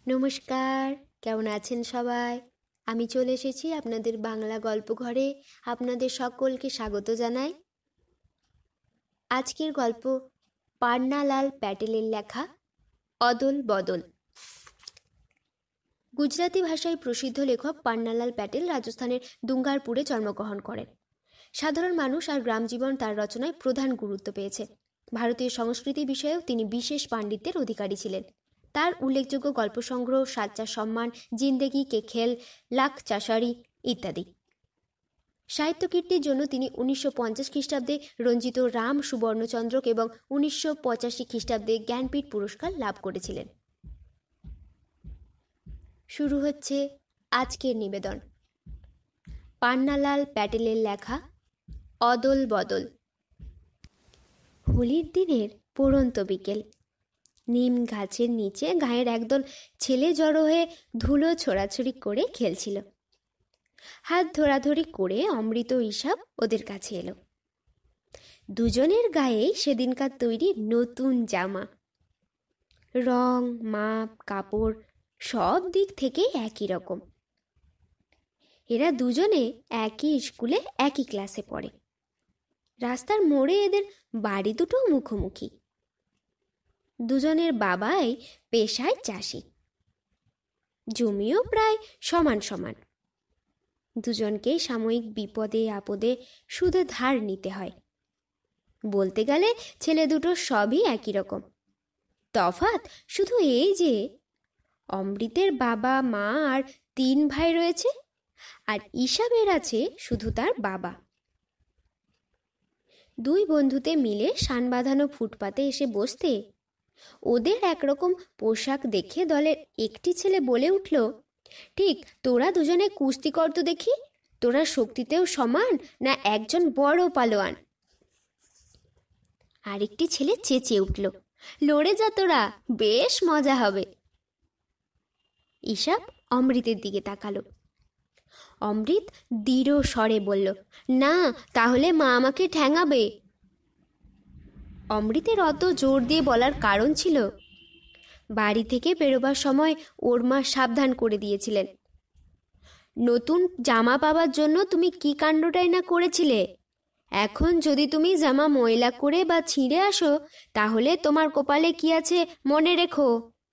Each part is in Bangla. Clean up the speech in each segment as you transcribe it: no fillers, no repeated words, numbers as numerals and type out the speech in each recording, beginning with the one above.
নমস্কার, কেমন আছেন সবাই? আমি চলে এসেছি আপনাদের বাংলা গল্প ঘরে। আপনাদের সকলকে স্বাগত জানাই। আজকের গল্প পান্নালাল প্যাটেলের লেখা অদল বদল। গুজরাটি ভাষায় প্রসিদ্ধ লেখক পান্নালাল প্যাটেল রাজস্থানের দুঙ্গারপুরে জন্মগ্রহণ করেন। সাধারণ মানুষ আর গ্রাম জীবন তার রচনায় প্রধান গুরুত্ব পেয়েছে। ভারতীয় সংস্কৃতি বিষয়েও তিনি বিশেষ পাণ্ডিত্যের অধিকারী ছিলেন। তার উল্লেখযোগ্য গল্প সংগ্রহ সাচ্চা সম্মান, জিন্দেগি কে খেল, লাখ চাষারি ইত্যাদি। সাহিত্য কীর্তির জন্য তিনি 1950 খ্রিস্টাব্দে রঞ্জিত রাম সুবর্ণচন্দ্রক এবং 1985 খ্রিস্টাব্দে জ্ঞানপীঠ পুরস্কার লাভ করেছিলেন। শুরু হচ্ছে আজকের নিবেদন। পান্নালাল প্যাটেলের লেখা অদল বদল। হোলির দিনের পড়ন্ত বিকেল। নিম গাছের নিচে গায়ের একদল ছেলে জড়ো হয়ে ধুলো ছোড়াছুড়ি করে খেলছিল। হাত ধরাধরি করে অমৃত ইসাব ওদের কাছে এলো। দুজনের গায়েই সেদিনকার তৈরি নতুন জামা। রং, মাপ, কাপড় সব দিক থেকেই একই রকম। এরা দুজনে একই স্কুলে একই ক্লাসে পড়ে। রাস্তার মোড়ে এদের বাড়ি দুটো মুখোমুখি। দুজনের বাবাই পেশায় চাষি। জমিও প্রায় সমান সমান। দুজনকেই সাময়িক বিপদে আপদে সুদে ধার নিতে হয়। বলতে গেলে ছেলে দুটো সবই একই রকম। তফাৎ শুধু এই যে অমৃতের বাবা মা আর 3 ভাই রয়েছে, আর ইসাবের আছে শুধু তার বাবা। দুই বন্ধুতে মিলে শান বাঁধানো ফুটপাতে এসে বসতে ওদের একরকম পোশাক দেখে দলের একটি ছেলে বলে উঠল, ঠিক তোরা দুজনে কুস্তি কর তো দেখি, তোরা শক্তিতেও সমান না একজন বড় পালোয়ান। আরেকটি ছেলে চেঁচিয়ে উঠল, লড়ে যা তোরা, বেশ মজা হবে। ইসাব অমৃতের দিকে তাকালো। অমৃত দৃঢ় স্বরে বলল, না, তাহলে মা আমাকে ঠ্যাঙাবে। অমৃতের অত জোর দিয়ে বলার কারণ ছিল, বাড়ি থেকে বেরোবার সময় ওর মা সাবধান করে দিয়েছিলেন, নতুন জামা পাবার জন্য তুমি কি কাণ্ডটাই না করেছিলে। এখন যদি তুমি জামা ময়লা করে বা ছিঁড়ে আসো, তাহলে তোমার কপালে কি আছে মনে রেখো।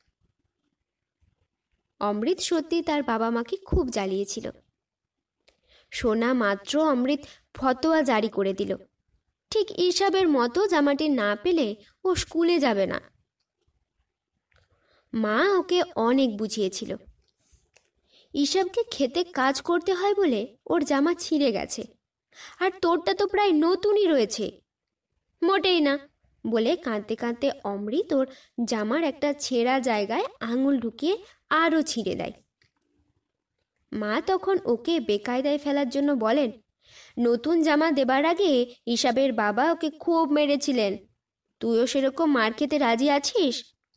অমৃত সত্যি তার বাবা মাকে খুব জ্বালিয়েছিল। শোনা মাত্র অমৃত ফতোয়া জারি করে দিল, ঠিক ইসাবের মতো জামাটি না পেলে ও স্কুলে যাবে না। মা ওকে অনেক বুঝিয়েছিল। ইসাবকে খেতে কাজ করতে হয় বলে ওর জামা ছিঁড়ে গেছে, আর তোরটা তো প্রায় নতুনই রয়েছে। মোটেই না, বলে কাঁদতে কাঁদতে অমৃত ওর জামার একটা ছেঁড়া জায়গায় আঙুল ঢুকিয়ে আরও ছিঁড়ে দেয়। মা তখন ওকে বেকায়দায় ফেলার জন্য বলেন, নতুন জামা দেবার আগে ইসাবের বাবা ওকে খুব মেরেছিলেন, তুইও সেরকম মার খেতে রাজি আছিস?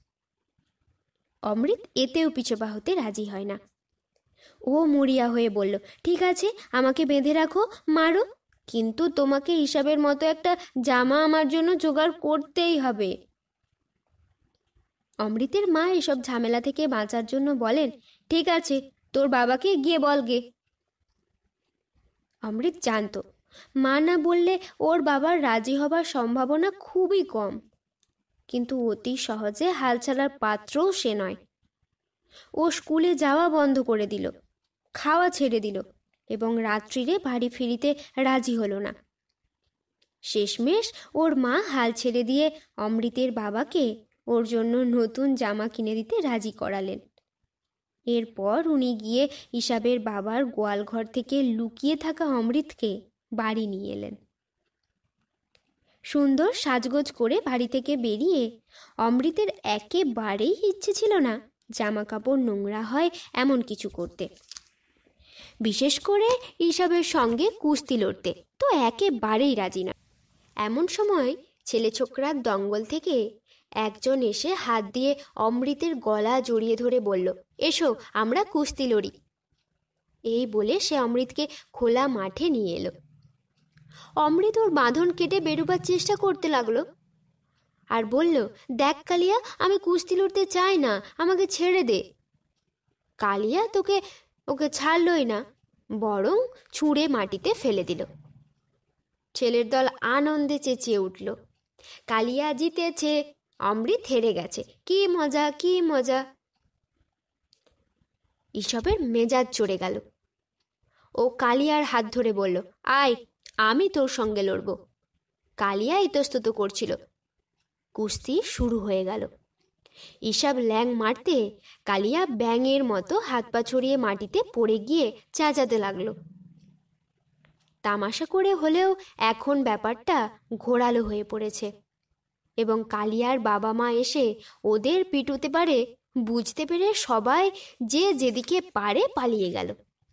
অমৃত এতেও পিছপা হতে রাজি হয় না। ও মরিয়া হয়ে বলল, ঠিক আছে, আমাকে বেঁধে রাখো, মারো, কিন্তু তোমাকে ইসাবের মতো একটা জামা আমার জন্য জোগাড় করতেই হবে। অমৃতের মা এসব ঝামেলা থেকে বাঁচার জন্য বলেন, ঠিক আছে, তোর বাবাকে গিয়ে বলগে। অমৃত জানত মা না বললে ওর বাবার রাজি হবার সম্ভাবনা খুবই কম, কিন্তু অতি সহজে হাল ছাড়ার পাত্রও সে নয়। ও স্কুলে যাওয়া বন্ধ করে দিল, খাওয়া ছেড়ে দিল এবং রাত্রিরে বাড়ি ফিরিতে রাজি হলো না। শেষমেশ ওর মা হাল ছেড়ে দিয়ে অমৃতের বাবাকে ওর জন্য নতুন জামা কিনে দিতে রাজি করালেন। এরপর উনি গিয়ে ইসাবের বাবার গোয়ালঘর থেকে লুকিয়ে থাকা অমৃতকে বাড়ি নিয়ে এলেন। সুন্দর সাজগোজ করে বাড়ি থেকে বেরিয়ে অমৃতের একেবারেই ইচ্ছে ছিল না জামা কাপড় নোংরা হয় এমন কিছু করতে, বিশেষ করে ইসাবের সঙ্গে কুস্তি লড়তে তো একেবারেই রাজি না। এমন সময় ছেলে ছোকরার দঙ্গল থেকে একজন এসে হাত দিয়ে অমৃতের গলা জড়িয়ে ধরে বলল, এসো আমরা কুস্তি লড়ি। এই বলে সে অমৃতকে খোলা মাঠে নিয়ে এলো। অমৃত ওর বাঁধন কেটে বেরোবার চেষ্টা করতে লাগলো আর বলল, দেখ কালিয়া, আমি কুস্তি লড়তে চাই না, আমাকে ছেড়ে দে। কালিয়া ওকে ছাড়লই না, বরং ছুঁড়ে মাটিতে ফেলে দিল। ছেলের দল আনন্দে চেঁচিয়ে উঠল, কালিয়া জিতেছে, অমৃত হেরে গেছে, কি মজা কি মজা। ঈশপের মেজাজ চড়ে গেল। ও কালিয়ার হাত ধরে বলল, আয়, আমি তোর সঙ্গে লড়ব। কালিয়া ইতস্তত করছিল। কুস্তি শুরু হয়ে গেল। ঈশপ ল্যাং মারতে কালিয়া ব্যাঙের মতো হাত পা ছড়িয়ে মাটিতে পড়ে গিয়ে চেঁচাতে লাগলো। তামাশা করে হলেও এখন ব্যাপারটা ঘোরালো হয়ে পড়েছে এবং কালিয়ার বাবা মা এসে ওদের পিটুতে পারে বুঝতে পেরে সবাই যে যেদিকে পারে পালিয়ে গেল।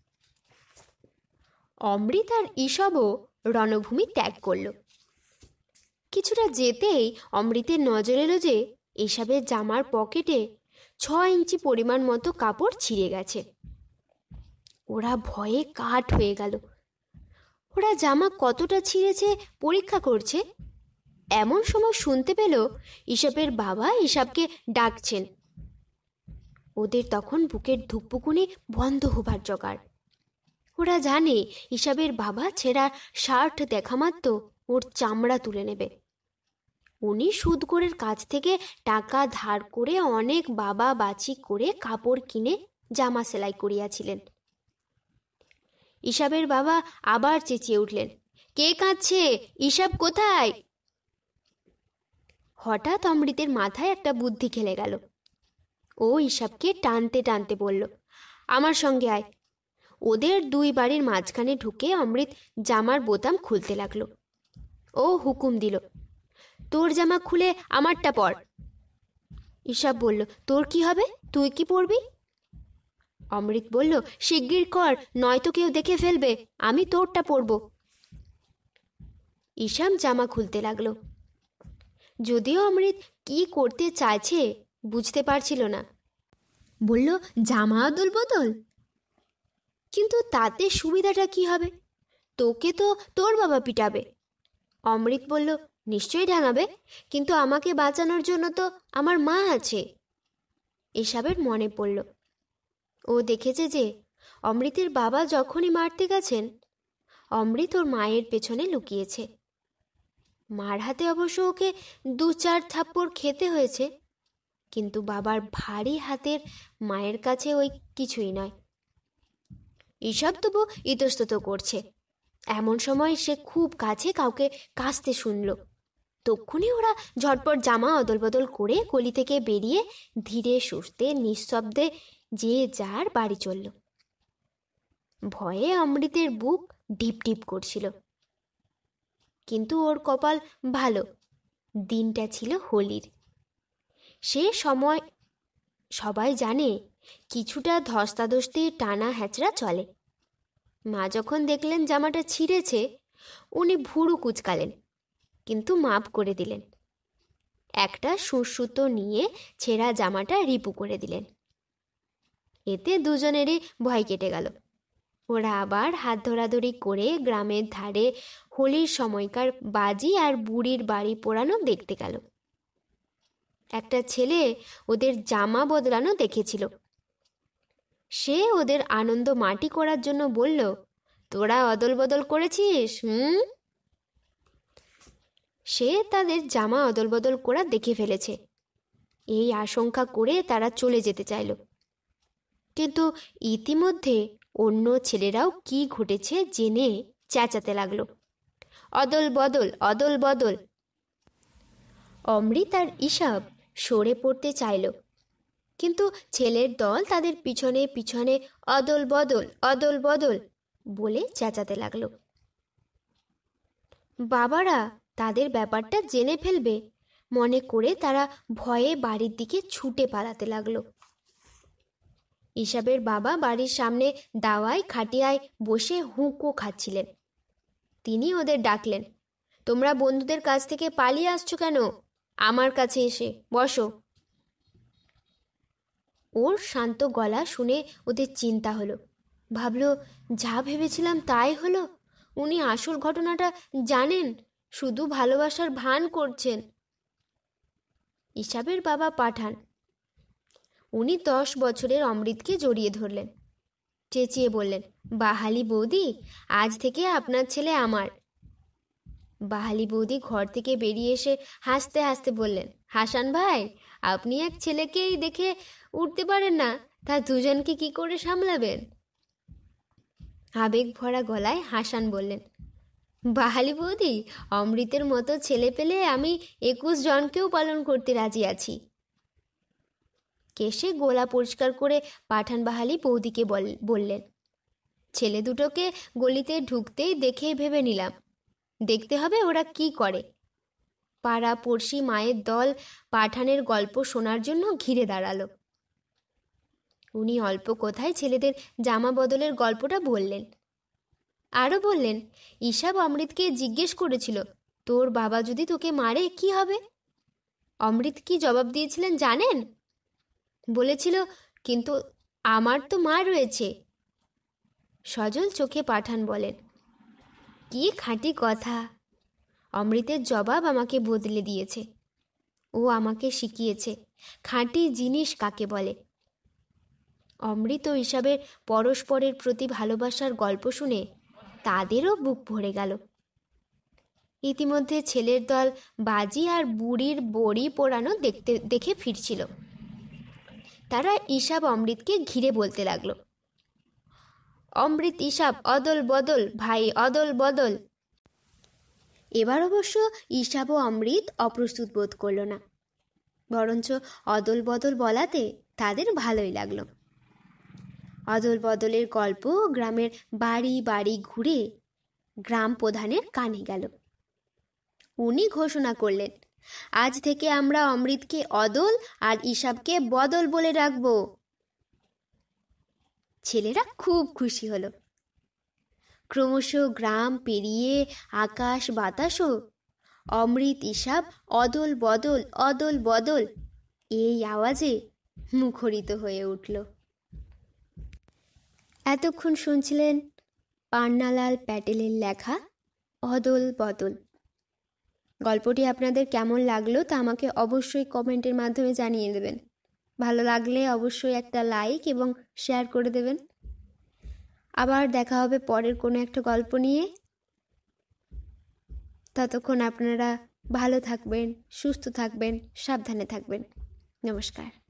অমৃত আর ঈশপও রণভূমি ত্যাগ করল। কিছুটা যেতেই অমৃতের নজর এলো যে ঈশপের জামার পকেটে 6 ইঞ্চি পরিমাণ মতো কাপড় ছিঁড়ে গেছে। ওরা ভয়ে কাঠ হয়ে গেল। ওরা জামা কতটা ছিঁড়েছে পরীক্ষা করছে। এমন সময় শুনতে পেল ঈশপের বাবা ঈশপকে ডাকছেন। ওদের তখন বুকের ধুকপুকুনি বন্ধ হবার জোগাড়। ওরা জানে ঈশপের বাবা ছেঁড়া শার্ট দেখা মাত্র ওর চামড়া তুলে নেবে। উনি সুদখোরের কাছ থেকে টাকা ধার করে অনেক বাবা বাচি করে কাপড় কিনে জামা সেলাই করিয়াছিলেন। ঈশপের বাবা আবার চেঁচিয়ে উঠলেন, কে কাঁদছে? ঈশপ কোথায়? হঠাৎ অমৃতের মাথায় একটা বুদ্ধি খেলে গেল। ও ঈশপকে টানতে টানতে বলল, আমার সঙ্গে আয়। ওদের 2 বাড়ির মাঝখানে ঢুকে অমৃত জামার বোতাম খুলতে লাগলো। ও হুকুম দিল, তোর জামা খুলে আমারটা পর। ঈশপ বলল, তোর কি হবে? তুই কি পরবি? অমৃত বলল, শিগগির কর, নয়তো কেউ দেখে ফেলবে, আমি তোরটা পরব। ঈশপ জামা খুলতে লাগলো। যদিও অমৃত কি করতে চাইছে বুঝতে পারছিল না। বলল, জামা আদল বদল? কিন্তু তাতে সুবিধাটা কি হবে? তোকে তো তোর বাবা পিটাবে। অমৃত বলল, নিশ্চয়ই ডাঙাবে, কিন্তু আমাকে বাঁচানোর জন্য তো আমার মা আছে। এসবের মনে পড়ল। ও দেখেছে যে অমৃতের বাবা যখনই মারতে গেছেন অমৃত ওর মায়ের পেছনে লুকিয়েছে। মার হাতে অবশ্য ওকে 2-4 থাপ্পড় খেতে হয়েছে, কিন্তু বাবার ভারী হাতের মায়ের কাছে ওই কিছুই নয়। ঈশপ তবু ইতস্তত করছে। এমন সময় সে খুব কাছে কাউকে কাশতে শুনল। তক্ষুনি ওরা ঝটপট জামা অদল বদল করে গলি থেকে বেরিয়ে ধীরে সুস্থে নিঃশব্দে যে যার বাড়ি চলল। ভয়ে অমৃতের বুক ঢিপ ঢিপ করছিল, কিন্তু ওর কপাল ভালো, দিনটা ছিল হোলির। সে সময় সবাই জানে কিছুটা ধস্তাধস্তি টানা হ্যাচড়া চলে। মা যখন দেখলেন জামাটা ছিঁড়েছে উনি ভুরু কুচকালেন, কিন্তু মাপ করে দিলেন। একটা সুতো নিয়ে ছেঁড়া জামাটা রিপু করে দিলেন। এতে দুজনেরই ভয় কেটে গেল। ওরা আবার হাত ধরাধরি করে গ্রামের ধারে হোলির সময়কার বাজি আর বুড়ির বাড়ি পোড়ানো দেখতে গেল। একটা ছেলে ওদের জামা বদলানো দেখেছিল। সে ওদের আনন্দ মাটি করার জন্য বলল, তোরা অদল বদল করেছিস? সে তাদের জামা অদল বদল করা দেখে ফেলেছে, এই আশঙ্কা করে তারা চলে যেতে চাইল। কিন্তু ইতিমধ্যে অন্য ছেলেরাও কি ঘটেছে জেনে চেঁচাতে লাগলো, অদল বদল, অদল বদল। অমৃত আর ঈশপ সরে পড়তে চাইল, কিন্তু ছেলের দল তাদের পিছনে পিছনে অদল বদল, অদল বদল বলে চেঁচাতে লাগলো। বাবারা তাদের ব্যাপারটা জেনে ফেলবে মনে করে তারা ভয়ে বাড়ির দিকে ছুটে পালাতে লাগলো। ঈশপের বাবা বাড়ির সামনে দাওয়ায় খাটিয়ায় বসে হুঁকো খাচ্ছিলেন। তিনি ওদের ডাকলেন, তোমরা বন্ধুদের কাছ থেকে পালিয়ে আসছো কেন? আমার কাছে এসে বসো। ওর শান্ত গলা শুনে ওদের চিন্তা হলো। ভাবলো, যা ভেবেছিলাম তাই হলো। উনি আসল ঘটনাটা জানেন, শুধু ভালোবাসার ভান করছেন। ঈশপের বাবা পাঠান। উনি 10 বছরের অমৃতকে জড়িয়ে ধরলেন, চেঁচিয়ে বললেন, বাহালি বৌদি, আজ থেকে আপনার ছেলে আমার। বাহালি বৌদি ঘর থেকে বেরিয়ে এসে হাসতে হাসতে বললেন, হাসান ভাই, আপনি এক ছেলেকেই দেখে উঠতে পারেন না, তা দুজনকে কি করে সামলাবেন? আবেগ ভরা গলায় হাসান বললেন, বাহালি বৌদি, অমৃতের মতো ছেলে পেলে আমি 21 জনকেও পালন করতে রাজি আছি। কেশে গোলা পরিষ্কার করে পাঠান বাহালি বৌদিকে বললেন, ছেলে দুটোকে গলিতে ঢুকতেই দেখেই ভেবে নিলাম, দেখতে হবে ওরা কি করে। পাড়া পড়শি মায়ের দল পাঠানের গল্প শোনার জন্য ঘিরে দাঁড়ালো। উনি অল্প কথায় ছেলেদের জামা বদলের গল্পটা বললেন। আরও বললেন, ঈশাব অমৃতকে জিজ্ঞেস করেছিল, তোর বাবা যদি তোকে মারে কি হবে? অমৃত কি জবাব দিয়েছিলেন জানেন? বলেছিল, কিন্তু আমার তো মা রয়েছে। সজল চোখে পাঠান বলেন, কি খাঁটি কথা! অমৃতের জবাব আমাকে বদলে দিয়েছে। ও আমাকে শিখিয়েছে খাঁটি জিনিস কাকে বলে। অমৃত ও ঈশাবের পরস্পরের প্রতি ভালোবাসার গল্প শুনে তাদেরও বুক ভরে গেল। ইতিমধ্যে ছেলের দল বাজি আর বুড়ির বড়ি পোড়ানো দেখে ফিরছিল। তারা ঈশাব অমৃতকে ঘিরে বলতে লাগলো, অমৃত ঈশাব অদল বদল ভাই, অদল বদল। এবার অবশ্য ঈশাব ও অমৃত অপ্রস্তুত বোধ করল না, বরঞ্চ অদল বদল বলাতে তাদের ভালোই লাগলো। অদল বদলের গল্প গ্রামের বাড়ি বাড়ি ঘুরে গ্রাম প্রধানের কানে গেল। উনি ঘোষণা করলেন, আজ থেকে আমরা অমৃতকে অদল আর ঈশাবকে বদল বলে রাখবো। ছেলেরা খুব খুশি হলো। ক্রমশ গ্রাম পেরিয়ে আকাশ বাতাসও অমৃত ঈশাব অদল বদল, অদল বদল এই আওয়াজে মুখরিত হয়ে উঠল। এতক্ষণ শুনছিলেন পান্নালাল প্যাটেলের লেখা অদল বদল। গল্পটি আপনাদের কেমন লাগলো তা আমাকে অবশ্যই কমেন্টের মাধ্যমে জানিয়ে দেবেন। ভালো লাগলে অবশ্যই একটা লাইক এবং শেয়ার করে দেবেন। আবার দেখা হবে পরের কোনো একটা গল্প নিয়ে। ততক্ষণ আপনারা ভালো থাকবেন, সুস্থ থাকবেন, সাবধানে থাকবেন। নমস্কার।